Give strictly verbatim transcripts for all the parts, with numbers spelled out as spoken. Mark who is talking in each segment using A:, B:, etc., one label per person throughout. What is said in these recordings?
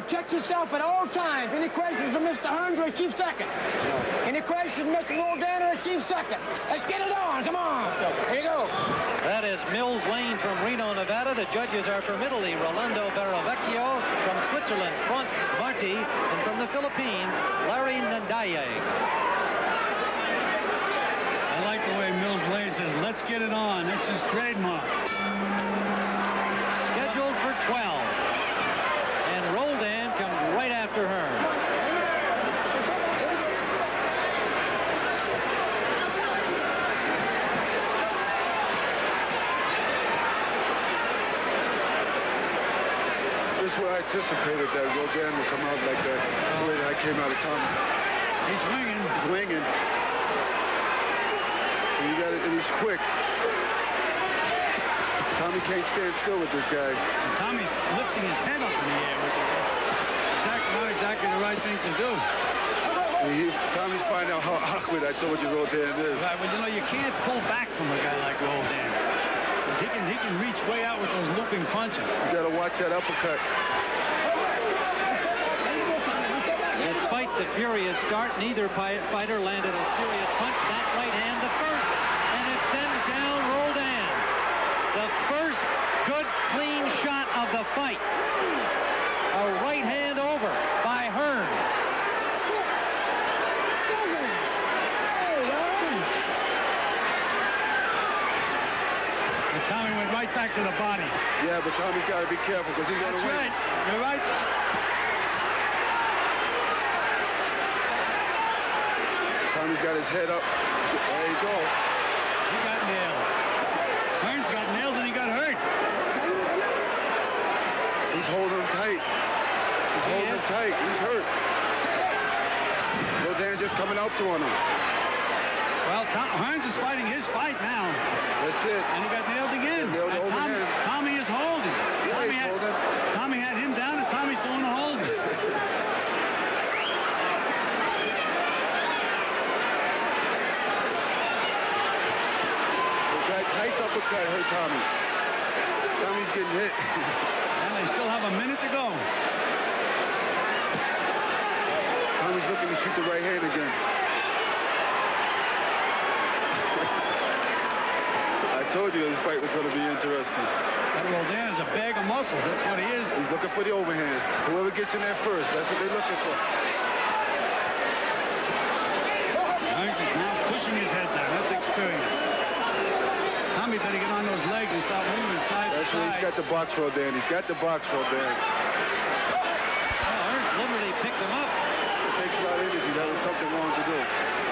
A: protect yourself at all times. Any questions from Mister Hearns, receive second. Any questions from Mister Roldan, receive second. Let's get it on. Come on. Here you go.
B: That is Mills Lane from Reno, Nevada. The judges are from Italy, Rolando Baravecchio. From Switzerland, Franz Marti. And from the Philippines, Larry Nandaye.
C: I like the way Mills Lane says, let's get it on. That's his trademark.
B: Scheduled for twelve. And Roldan comes right after Hearns.
D: This is what I anticipated, that Roldan would come out like that, the way that I came out of Tommy.
C: He's swinging.
D: He's winging. And, you got it, and he's quick. Tommy can't stand still with this guy.
C: And Tommy's lifting his head up in the air, which is exactly, not exactly the right thing to do.
D: He, Tommy's finding out how awkward I told you Roldan is.
C: Right, well, you know, you can't pull back from a guy like Roldan. Because he can, he can reach way out with those looping punches.
D: You got to watch that uppercut.
B: Despite the furious start, neither fighter landed a furious punch. That right hand, the first, and it sends down Roldan. The first good, clean shot of the fight. A right hand over by Hearns.
A: Six, seven, eight,
C: And Tommy went right back to the body.
D: Yeah, but Tommy's got to be careful because he's going to
C: That's
D: win.
C: right. You're right.
D: Tommy's got his head up. There you go.
C: He got nailed. Hearns got nailed and he got hurt.
D: He's holding him tight. He's
B: He
D: holding
B: is.
D: him tight. He's hurt. Roldan just coming up to on him.
C: Well, Tom, Hearns is fighting his fight now.
D: That's it.
C: And he got nailed again.
D: Nailed
C: And Tom,
D: overhand.
C: Tommy is holding.
D: Yeah,
C: Tommy,
D: he's
C: had,
D: holding.
C: Tommy had him down and Tommy's doing the holding.
D: Nice uppercut hurt Tommy. Tommy's getting hit.
C: And they still have a minute to go.
D: Tommy's looking to shoot the right hand again. I told you this fight was going to be interesting.
C: That Roldan is a bag of muscles. That's what he is.
D: He's looking for the overhand. Whoever gets in there first, that's what they're looking for.
C: Hearns is now pushing his head down. That's experience. Tommy better get on those legs and start moving side
D: That's
C: to
D: where
C: side.
D: he's got the box Roldan. He's got the box Roldan.
B: Well, Hearns literally picked him up.
D: It takes a lot of energy. That was something wrong to do.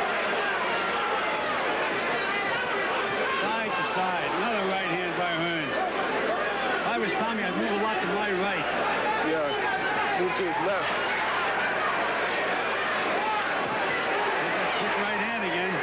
C: Side to side. Another right hand by Hearns. If I was Tommy, I'd move a lot to my right.
D: Yeah, move to his left.
C: Quick right hand again.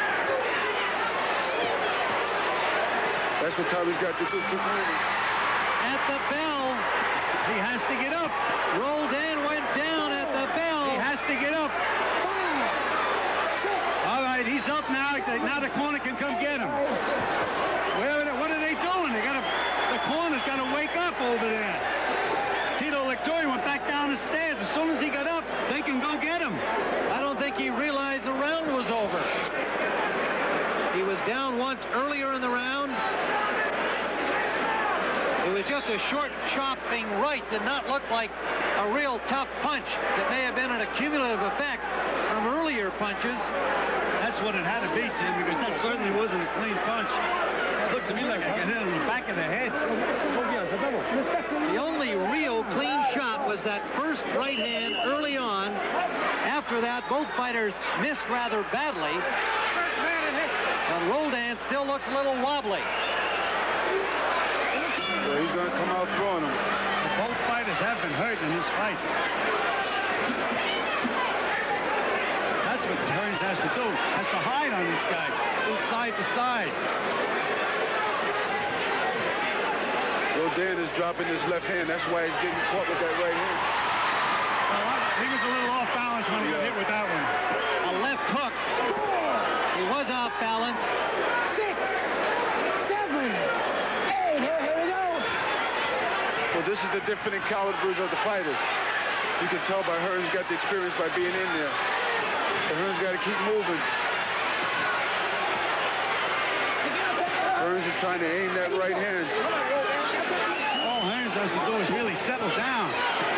D: That's what Tommy's got to do. Keep moving.
B: At the bell,
C: He has to get up.
B: Roldan went down at the bell.
C: He has to get up.
A: five, six.
C: All right, he's up now. Now the corner can come get him. Where are they, what are they doing? They got to, the corner's got to wake up over there. Tito Lectori went back down the stairs. As soon as he got up, they can go get him.
B: I don't think he realized the round was over. He was down once earlier in the round. It was just a short chopping right. Did not look like a real tough punch. That may have been an accumulative effect from earlier punches.
C: That's what it had to be, Tim, because that certainly wasn't a clean punch. It looked to me like I got hit in the back of the head.
B: The only real clean shot was that first right hand early on. After that, both fighters missed rather badly. But Roldan still looks a little wobbly.
D: So he's going to come out throwing him.
C: Both fighters have been hurt in this fight. That's what Hearns has to do. Has to hide on this guy. Move side to side.
D: Roldan is dropping his left hand. That's why he's getting caught with that right hand.
C: Well, he was a little off balance when he got hit with that one.
B: A left hook. He was off balance.
A: Six, seven, eight. Here, here we go.
D: Well, this is the different calibers of the fighters. You can tell by Hearns got the experience by being in there. But Hearns got to keep moving. Hearns is trying to aim that right hand.
C: All Hearns has to do is really settle down.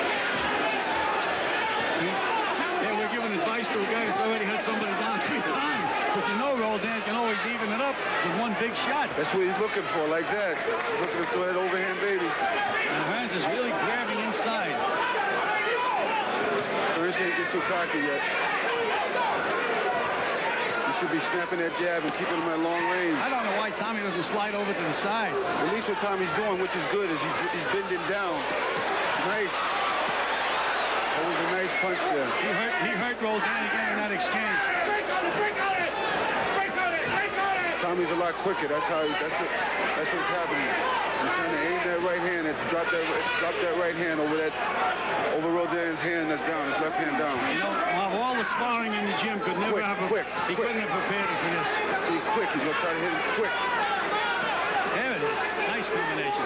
C: Yeah, we're giving advice to a guy that's already had somebody down three times. But you know Roldan can always even it up with one big shot.
D: That's what he's looking for, like that. He's looking to throw that overhand baby.
C: And Hearns is really grabbing inside.
D: Hearns can't get too cocky yet. He should be snapping that jab and keeping him at long range.
C: I don't know why Tommy doesn't slide over to the side.
D: At least what Tommy's doing, which is good, is he's, he's bending down. Nice. That was a nice punch there.
C: He hurt, he hurt Roldan again in that exchange.
D: Tommy's a lot quicker. That's how. He, that's what. That's what's happening. He's trying to aim that right hand and drop that, drop that right hand over that, over Roldan's hand that's down, his left hand down.
C: You know, while all the sparring in the gym could never
D: quick,
C: have. A,
D: quick,
C: he
D: quick.
C: couldn't have prepared him for this.
D: See, quick. He's gonna try to hit him quick.
C: There it is. Nice combination.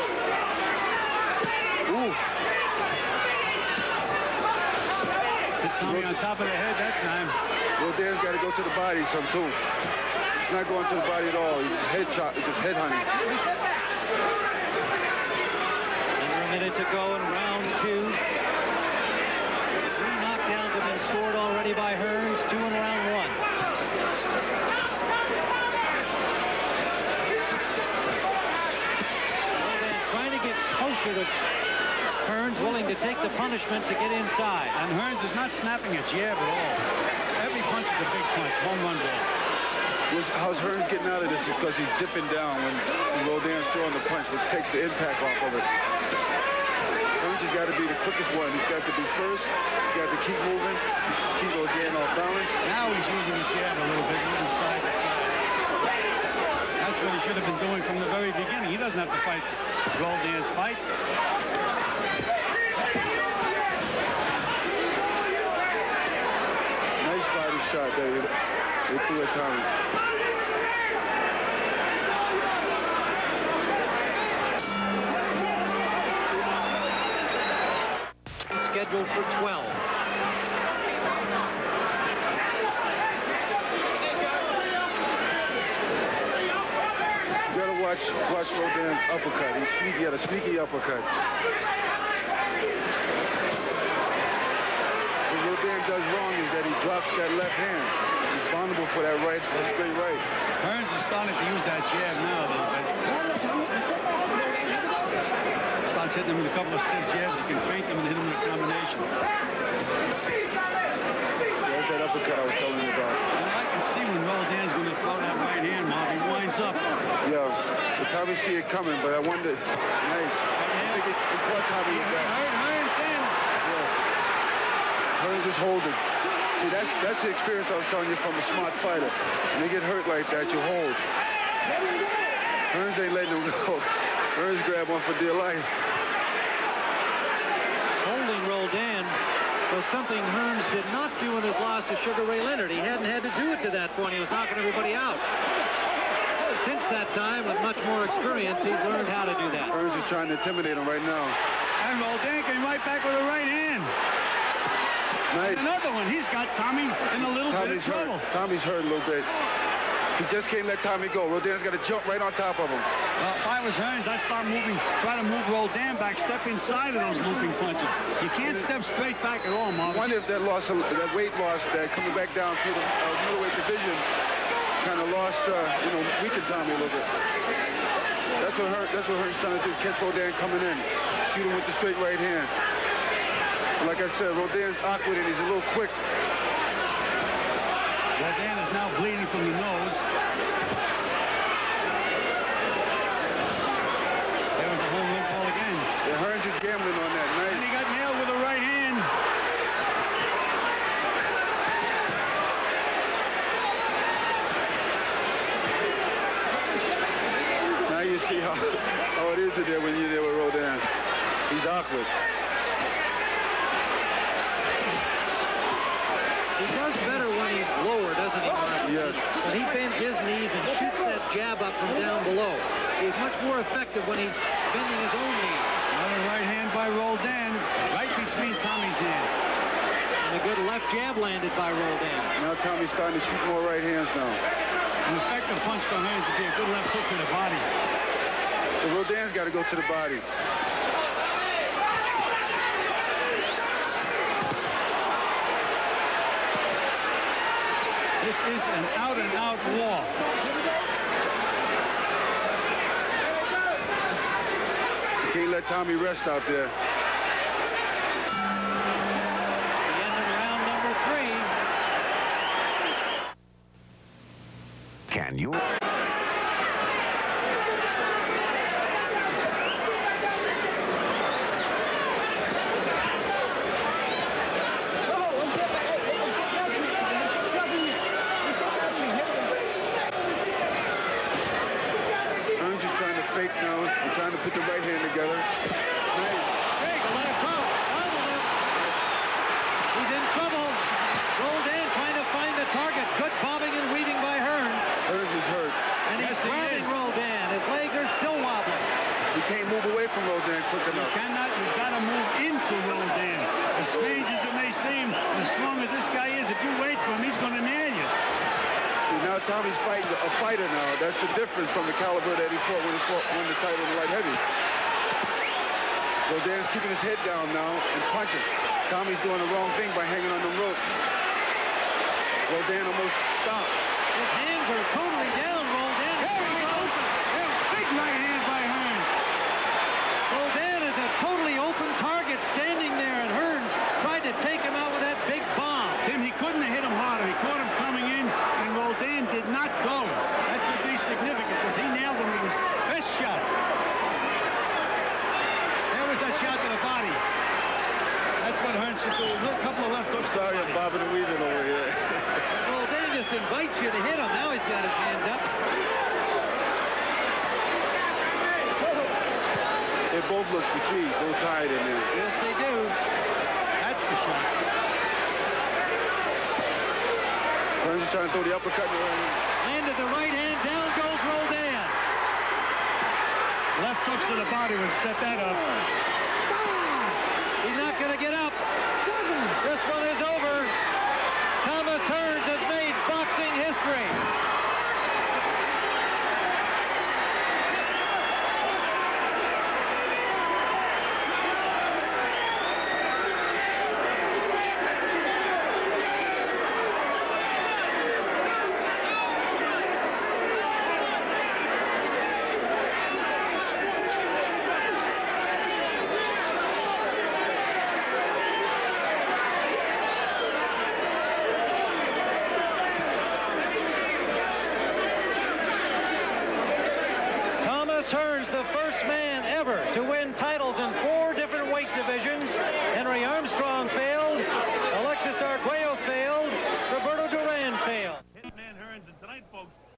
D: Ooh.
C: Hit Tommy on top of the head that time.
D: Roldan's got to go to the body some too. He's not going to the body at all. He's just head chop. He's just head hunting.
B: Under a minute to go in round two. Three knockdowns have been scored already by Hearns. Two in round one. Roldan trying to get closer to Hearns, willing to take the punishment to get inside.
C: And Hearns is not snapping a jab at all. Every punch is a big punch. Home run ball.
D: How's Hearns getting out of this is because he's dipping down when, when Roldan's throwing the punch, which takes the impact off of it. Hearns has got to be the quickest one. He's got to be first. He's got to keep moving, keep Roldan off balance.
C: Now he's using the jab a little bit, moving side to side. That's what he should have been doing from the very beginning. He doesn't have to fight Roldan's fight.
D: Nice body shot that they, they threw at Tommy.
B: Scheduled for twelve.
D: You gotta watch watch Roldan's uppercut. He's sneaky, he had a sneaky uppercut. What Roldan does wrong is that he drops that left hand. He's vulnerable for that right, that straight right.
C: Hearns is starting to use that jab now a little bit. Starts hitting him with a couple of stiff jabs. You can feint them and hit him with a combination.
D: There's that uppercut I was telling you about.
C: And I can see when Roldan's going to throw that right hand, Marv. He winds up.
D: Yeah, the Tommy see it coming, but I wonder. Nice. I think it, it caught Tommy in back.
C: Hearns in.
D: Yeah. Hearns is holding. See, that's that's the experience I was telling you from a smart fighter. When they get hurt like that, you hold. Hearns ain't letting them go. Hearns grab one for dear life.
B: Holding Roldan was something Hearns did not do in his loss to Sugar Ray Leonard. He hadn't had to do it to that point. He was knocking everybody out. Since that time, with much more experience, he's learned how to do that.
D: Hearns is trying to intimidate him right now.
C: And Roldan came right back with a right hand.
D: Nice.
C: And another one. He's got Tommy in a little
D: Tommy's
C: bit of trouble.
D: hurt. Tommy's hurt a little bit. He just can't let Tommy go. Roldan's got to jump right on top of him.
C: Well, if I was Hearns, I'd start moving, try to move Roldan back, step inside of those looping punches. You can't step straight back at all, Marvin.
D: I wonder if that loss, that weight loss, that coming back down to the uh, middleweight division, kind of lost, uh, you know, weakened Tommy a little bit. That's what Hearns, that's what Hearns trying to do. Catch Roldan coming in, shoot him with the straight right hand. And like I said, Roldan's awkward and he's a little quick.
C: Roldan is now bleeding from the nose. There was a home run ball again.
D: Yeah, Hearns is gambling on that night.
C: And he got nailed with a right hand.
D: Now you see how, how it is in there when you're there with Roldan. He's awkward.
B: He does better when he's lower, doesn't he, Mark?
D: Yes.
B: When he bends his knees and shoots that jab up from down below. He's much more effective when he's bending his own knees.
C: Another right hand by Roldan, right between Tommy's hands.
B: good left jab landed by Roldan.
D: Now Tommy's starting to shoot more right hands now.
C: An effective punch from Hearns would be a good left hook to the body.
D: So Roldan's got to go to the body.
C: This is an out-and-out war.
D: You can't let Tommy rest out there.
B: The end of round number three.
E: Can you?
D: Fake now. We're trying to put the right hand together. Nice.
B: Big left hook. He's in trouble. Roldan trying to find the target. Good bobbing and weaving by Hearns.
D: Hearns is hurt.
B: And he's
C: Yes, he
B: grabbing
C: is.
B: Roldan. His legs are still wobbling.
D: You can't move away from Roldan quick
C: You
D: enough.
C: cannot, you've got to move into Roldan. As strange as it may seem, as strong as this guy is, if you wait for him, he's going to nail you.
D: See, now Tommy's fighting a fighter now. That's the difference from the caliber that he fought when he fought, won the title in the light heavy. Roldan's keeping his head down now and punching. Tommy's doing the wrong thing by hanging on the ropes. Roldan almost stopped.
B: His hands are totally down, Roldan.
C: There he goes. There, big right hand by Hearns.
B: Roldan is a totally open target standing there, and Hearns tried to take him out with that big bomb.
C: Tim, he couldn't have hit him harder. He caught him coming in, and Roldan did not go. That could be significant because he nailed him with his best shot. There was that shot to the body. That's what Hearns should do. A couple of left hooks. to the
D: Sorry,
C: body.
D: I'm bobbing and weaving over here.
B: Roldan just invites you to hit him. Now he's got his hands up.
D: They both look fatigued, both tired in there.
B: Yes, they do.
C: That's the shot.
D: Hearns is trying to throw the uppercut in the right hand.
B: Landed the right hand. Down goes Roldan.
C: Left hooks to the body would set that up.
B: He's not going to get up. This one is over. Thomas Hearns has made boxing history. Hearns, the first man ever to win titles in four different weight divisions. Henry Armstrong failed. Alexis Arguello failed. Roberto Duran failed.
C: Hitman Hearns, and tonight, folks,